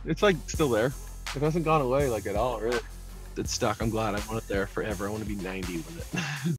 It's like still there. It hasn't gone away like at all, really. It's stuck. I'm glad. I want it there forever. I want to be 90 with it.